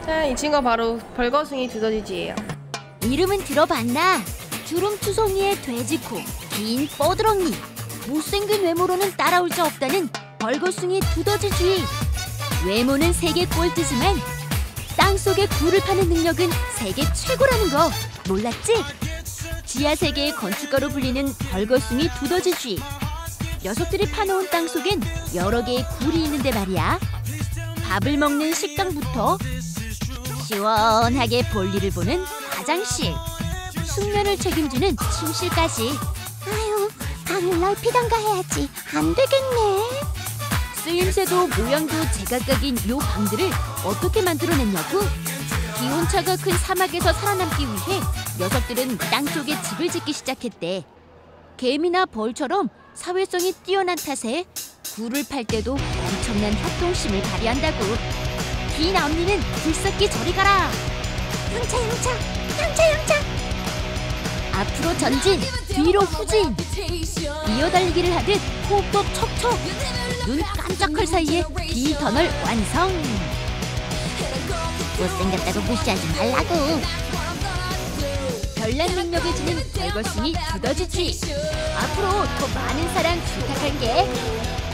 자, 이 친구가 바로 벌거숭이 두더지쥐예요. 이름은 들어봤나? 주름투성이의 돼지코, 긴 뻐드렁니, 못생긴 외모로는 따라올 자 없다는 벌거숭이 두더지쥐. 외모는 세계 꼴찌지만 땅속에 굴을 파는 능력은 세계 최고라는 거 몰랐지? 지하 세계의 건축가로 불리는 벌거숭이 두더지쥐. 녀석들이 파놓은 땅속엔 여러 개의 굴이 있는데 말이야. 밥을 먹는 식당부터 시원하게 볼일을 보는 화장실, 숙면을 책임지는 침실까지. 아유, 방을 넓히던가 해야지. 안 되겠네. 쓰임새도 모양도 제각각인 요 방들을 어떻게 만들어냈냐고? 기온차가 큰 사막에서 살아남기 위해 녀석들은 땅속에 집을 짓기 시작했대. 개미나 벌처럼 사회성이 뛰어난 탓에 굴을 팔 때도 엄청난 협동심을 발휘한다고. 긴 앞니는 들썩기 저리 가라. 영차. 앞으로 전진, 뒤로 후진. 이어달리기를 하듯 호흡도 척척. 눈 깜짝할 사이에 긴 터널 완성. 못생겼다고 무시하지 말라고. 별난 능력을 지닌 벌거숭이 두더지쥐. 앞으로 더 많은 사랑 부탁할게.